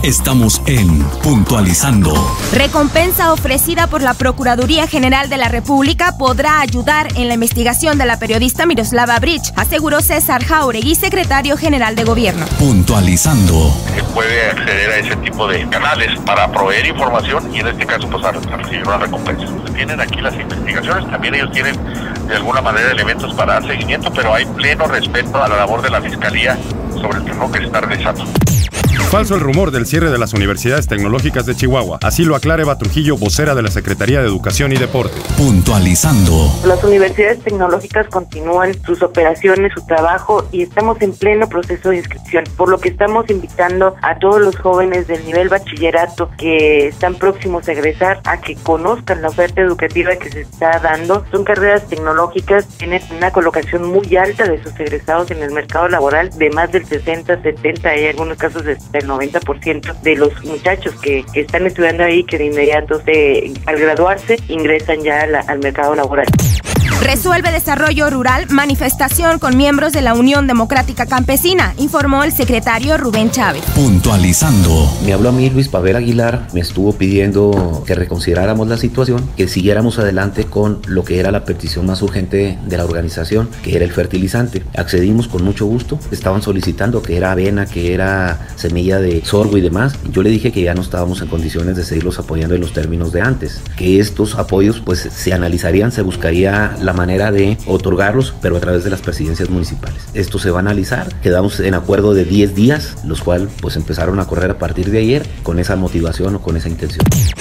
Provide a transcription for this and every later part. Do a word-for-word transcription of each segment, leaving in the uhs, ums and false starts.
Estamos en Puntualizando. Recompensa ofrecida por la Procuraduría General de la República podrá ayudar en la investigación de la periodista Miroslava Bridge, aseguró César Jáuregui, secretario general de Gobierno. Puntualizando. Se puede acceder a ese tipo de canales para proveer información y en este caso pues a, a recibir una recompensa. Tienen aquí las investigaciones, también ellos tienen de alguna manera elementos para dar seguimiento, pero hay pleno respeto a la labor de la Fiscalía sobre el trabajo que se está realizando. Falso el rumor del cierre de las universidades tecnológicas de Chihuahua. Así lo aclara Eva Trujillo, vocera de la Secretaría de Educación y Deporte. Puntualizando. Las universidades tecnológicas continúan sus operaciones, su trabajo y estamos en pleno proceso de inscripción, por lo que estamos invitando a todos los jóvenes del nivel bachillerato que están próximos a egresar a que conozcan la oferta educativa que se está dando. Son carreras tecnológicas, tienen una colocación muy alta de sus egresados en el mercado laboral, de más del sesenta, setenta, hay algunos casos de el noventa por ciento de los muchachos que, que están estudiando ahí que de inmediato se, al graduarse ingresan ya a la, al mercado laboral. Resuelve Desarrollo Rural manifestación con miembros de la Unión Democrática Campesina, informó el secretario Rubén Chávez. Puntualizando. Me habló a mí Luis Pavel Aguilar, me estuvo pidiendo que reconsideráramos la situación, que siguiéramos adelante con lo que era la petición más urgente de la organización, que era el fertilizante. Accedimos con mucho gusto, estaban solicitando que era avena, que era semilla de sorgo y demás. Yo le dije que ya no estábamos en condiciones de seguirlos apoyando en los términos de antes, que estos apoyos pues se analizarían, se buscaría la manera de otorgarlos, pero a través de las presidencias municipales. Esto se va a analizar, quedamos en acuerdo de diez días, los cuales pues empezaron a correr a partir de ayer con esa motivación o con esa intención.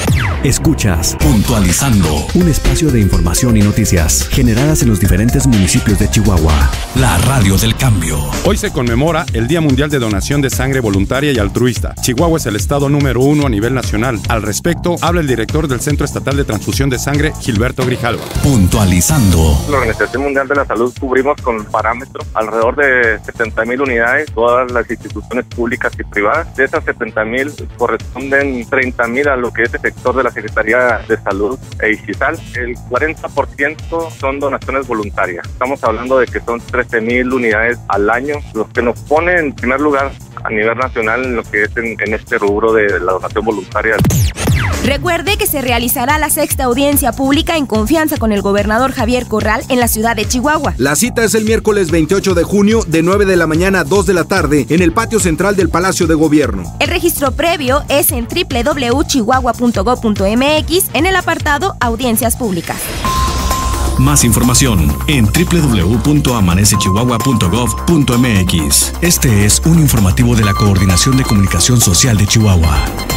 Escuchas Puntualizando, un espacio de información y noticias generadas en los diferentes municipios de Chihuahua. La radio del cambio. Hoy se conmemora el Día Mundial de Donación de Sangre Voluntaria y Altruista. Chihuahua es el estado número uno a nivel nacional. Al respecto, habla el director del Centro Estatal de Transfusión de Sangre, Gilberto Grijalva. Puntualizando. La Organización Mundial de la Salud cubrimos con parámetros alrededor de setenta mil unidades, todas las instituciones públicas y privadas. De esas setenta mil corresponden treinta mil a lo que es el sector de la Secretaría de Salud e ICISAL. El cuarenta por ciento son donaciones voluntarias. Estamos hablando de que son trece mil unidades al año, lo que nos pone en primer lugar a nivel nacional en lo que es en, en este rubro de la donación voluntaria. Recuerde que se realizará la sexta audiencia pública en confianza con el gobernador Javier Corral en la ciudad de Chihuahua. La cita es el miércoles veintiocho de junio de nueve de la mañana a dos de la tarde en el patio central del Palacio de Gobierno. El registro previo es en doble u doble u doble u punto chihuahua punto gob punto m x en el apartado Audiencias Públicas. Más información en doble u doble u doble u punto amanece chihuahua punto gob punto m x. Este es un informativo de la Coordinación de Comunicación Social de Chihuahua.